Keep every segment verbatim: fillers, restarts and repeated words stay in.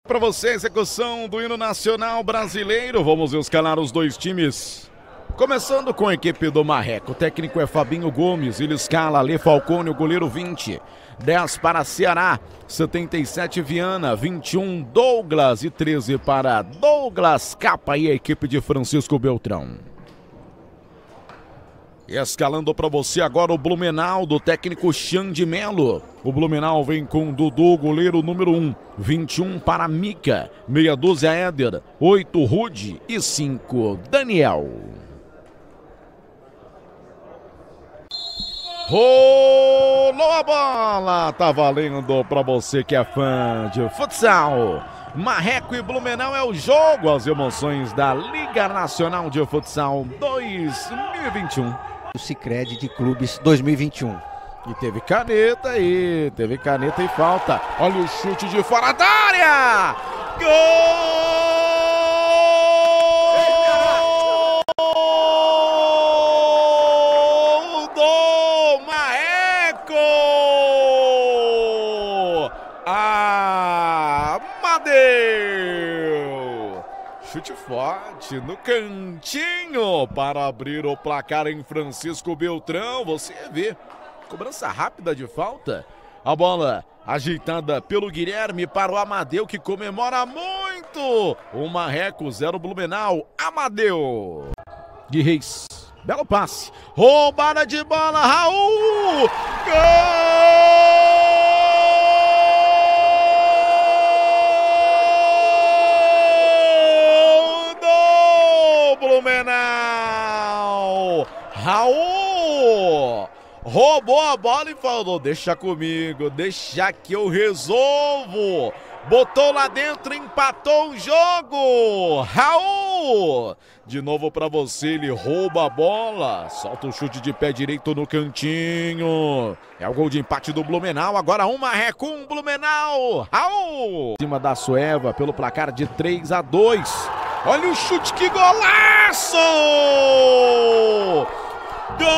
Para você, execução do hino nacional brasileiro. Vamos escalar os dois times. Começando com a equipe do Marreco. O técnico é Fabinho Gomes. Ele escala Lê Falcone, o goleiro vinte. dez para Ceará. setenta e sete Viana. vinte e um Douglas. E treze para Douglas Capa e a equipe de Francisco Beltrão. Escalando para você agora o Blumenau do técnico Xande Melo. O Blumenau vem com Dudu, goleiro número um. vinte e um para Mica. Meia dúzia Éder. oito Rude e cinco Daniel. Rolou a bola. Tá valendo para você que é fã de futsal. Marreco e Blumenau é o jogo. As emoções da Liga Nacional de Futsal dois mil e vinte e um. O Sicredi de Clubes dois mil e vinte e um. E teve caneta aí, teve caneta e falta. Olha o chute de fora da área! Gol do Marreco! Amadeu! Chute forte no cantinho para abrir o placar em Francisco Beltrão. Você vê, cobrança rápida de falta. A bola ajeitada pelo Guilherme para o Amadeu, que comemora muito. O Marreco zero Blumenau. Amadeu. Gui Reis, belo passe. Roubada de bola, Raul. Gol! Blumenau, Raul roubou a bola e falou: deixa comigo, deixa que eu resolvo. Botou lá dentro, empatou o jogo. Raul, de novo para você, ele rouba a bola, solta o chute de pé direito no cantinho. É o gol de empate do Blumenau. Agora um Marreco, um Blumenau. Raul, em cima da Sueva pelo placar de três a dois. Olha o chute, que golaço! Gol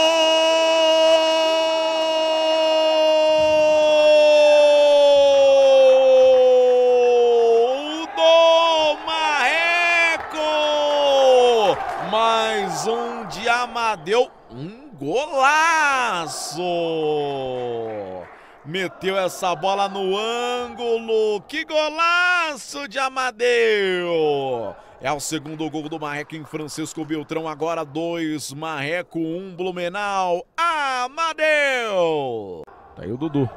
do Marreco! Mais um de Amadeu, um golaço! Meteu essa bola no ângulo. Que golaço de Amadeu! É o segundo gol do Marreco em Francisco Beltrão. Agora dois Marreco, um Blumenau. Amadeu! Tá aí o Dudu.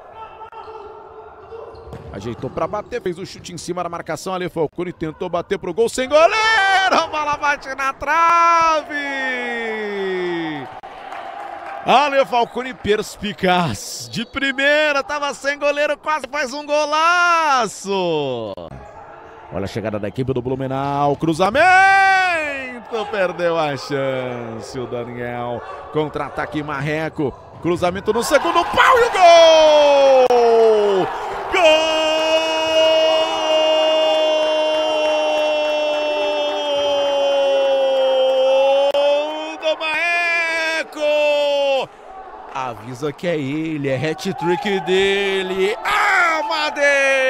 Ajeitou para bater, fez o chute em cima da marcação. Ali Falcone tentou bater pro gol sem goleiro. A bola bate na trave. Ale Falcone perspicaz, de primeira, tava sem goleiro, quase faz um golaço. Olha a chegada da equipe do Blumenau, cruzamento, perdeu a chance o Daniel. Contra-ataque Marreco, cruzamento no segundo pau e o gol! Gol! Avisa que é ele, é hat-trick dele, Amadeu!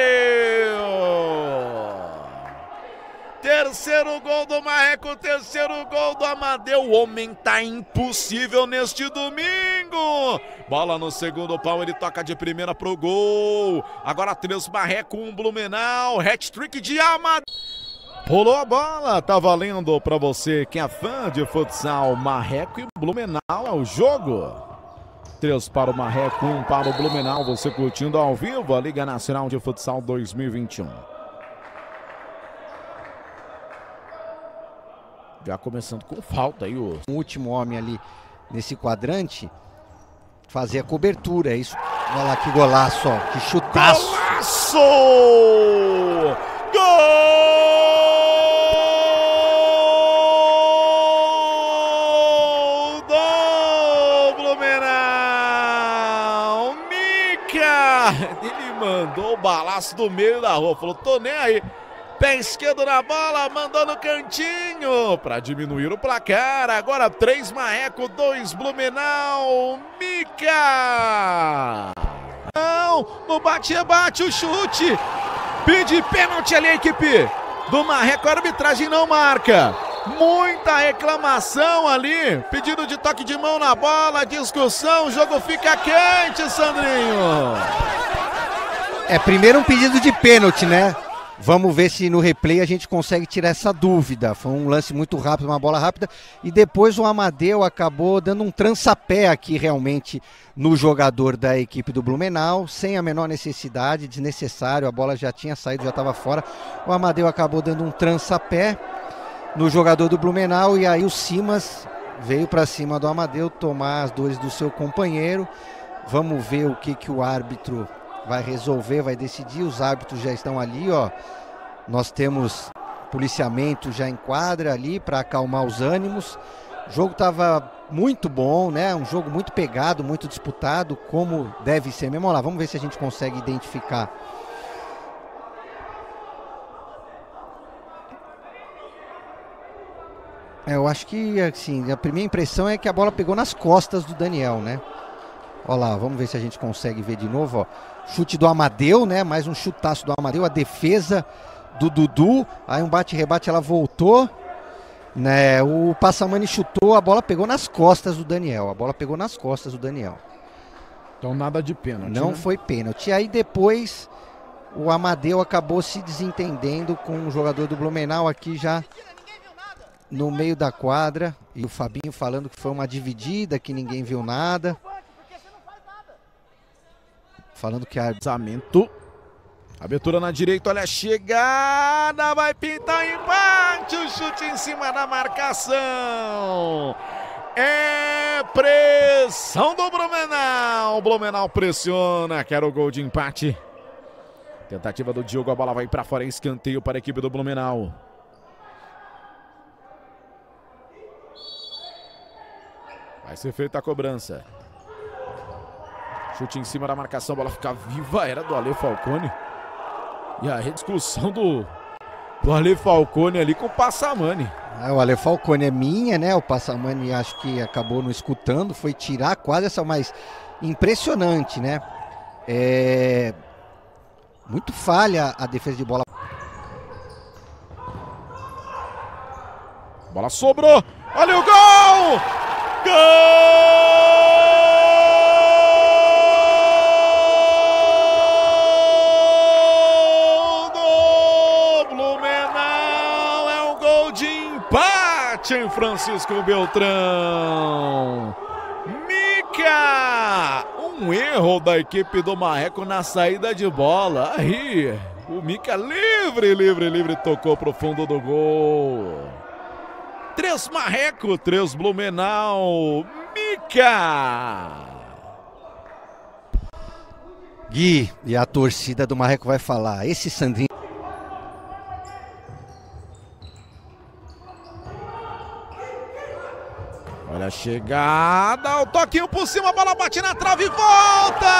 Terceiro gol do Marreco, terceiro gol do Amadeu. O homem tá impossível neste domingo. Bola no segundo pau, ele toca de primeira pro gol. Agora três Marreco, um Blumenau, hat-trick de Amadeu. Rolou a bola, tá valendo pra você que é fã de futsal. Marreco e Blumenau é o jogo. três para o Marreco, um para o Blumenau. Você curtindo ao vivo a Liga Nacional de Futsal dois mil e vinte e um. Já começando com falta aí o... O último homem ali nesse quadrante fazer a cobertura, é isso. Olha lá que golaço, ó, que chutaço. Golaço! Gol! Ele mandou o balaço do meio da rua, falou: tô nem aí. Pé esquerdo na bola, mandou no cantinho para diminuir o placar. Agora três Marreco, dois Blumenau. Mica! Não, no bate-bate o chute. Pede pênalti ali a equipe do Marreco, a arbitragem não marca. Muita reclamação ali, pedido de toque de mão na bola, discussão, o jogo fica quente, Sandrinho. É primeiro um pedido de pênalti, né? Vamos ver se no replay a gente consegue tirar essa dúvida. Foi um lance muito rápido, uma bola rápida. E depois o Amadeu acabou dando um trançapé aqui realmente no jogador da equipe do Blumenau, sem a menor necessidade, desnecessário. A bola já tinha saído, já estava fora. O Amadeu acabou dando um trançapé no jogador do Blumenau. E aí o Simas veio para cima do Amadeu tomar as dores do seu companheiro. Vamos ver o que, que o árbitro vai resolver, vai decidir. Os árbitros já estão ali, ó. Nós temos policiamento já em quadra ali para acalmar os ânimos. O jogo estava muito bom, né? Um jogo muito pegado, muito disputado, como deve ser mesmo. Olha lá, vamos ver se a gente consegue identificar. É, eu acho que, assim, a primeira impressão é que a bola pegou nas costas do Daniel, né? Olha lá, vamos ver se a gente consegue ver de novo, ó. Chute do Amadeu, né? Mais um chutaço do Amadeu, a defesa do Dudu. Aí um bate-rebate, ela voltou, né? O Passamani chutou, a bola pegou nas costas do Daniel. A bola pegou nas costas do Daniel. Então nada de pênalti. Não, né? foi pênalti. Aí depois o Amadeu acabou se desentendendo com o jogador do Blumenau aqui já no meio da quadra. E o Fabinho falando que foi uma dividida, que ninguém viu nada. Falando que a arbitramento. Abertura na direita, olha a chegada, vai pintar empate, o chute em cima da marcação. É pressão do Blumenau. O Blumenau pressiona, quer o gol de empate. Tentativa do Diogo, a bola vai para fora, escanteio para a equipe do Blumenau. Vai ser feita a cobrança. Chute em cima da marcação, a bola fica viva, era do Ale Falcone. E a rediscussão do, do Ale Falcone ali com o Passamani. É, o Ale Falcone é minha, né? O Passamani acho que acabou não escutando, foi tirar quase essa, mas impressionante, né? É... Muito falha a defesa de bola. Bola sobrou, olha o gol! Gol! Em Francisco Beltrão. Mica! Um erro da equipe do Marreco na saída de bola. Aí, o Mica livre, livre, livre, tocou pro fundo do gol. Três Marreco, três Blumenau. Mica! Gui, e a torcida do Marreco vai falar. Esse Sandrinho. Olha a chegada, o toquinho por cima, a bola bate na trave e volta!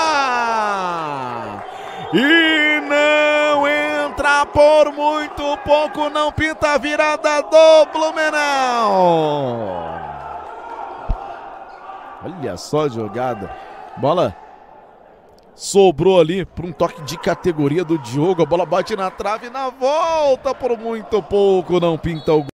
E não entra por muito pouco, não pinta a virada do Blumenau. Olha só a jogada, bola sobrou ali para um toque de categoria do Diogo, a bola bate na trave e na volta por muito pouco, não pinta o gol.